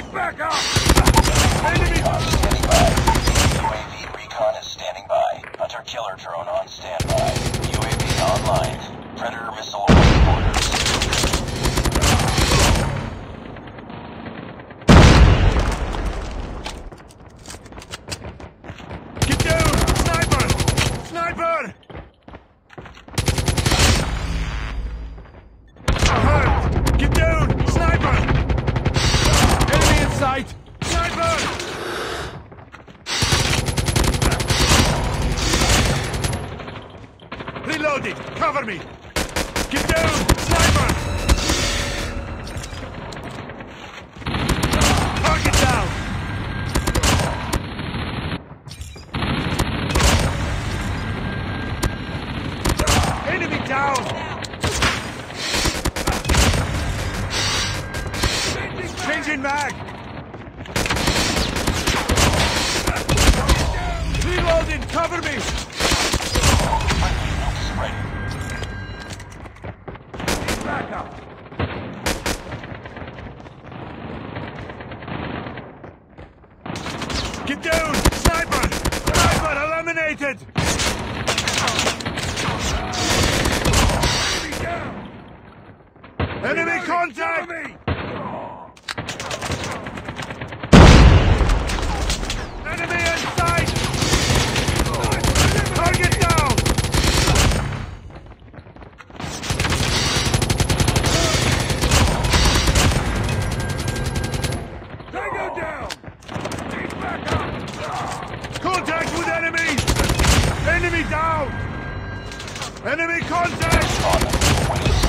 Back up! Enemy standing by. UAV recon is standing by. Hunter killer drone on standby. UAV online. Predator missile awaiting orders. Get down! Sniper! Sniper! Hurt! Get down! Sniper! Enemy in sight! Sniper! Reloading! Cover me! Get down! Sniper! Target down! Enemy down! Changing mag! Reloading! Cover me! Back up! Get down! Sniper! Sniper eliminated! Enemy down! Enemy contact! Enemy in sight! Target down! Tango down! He's back up! Contact with enemy! Enemy down! Enemy contact!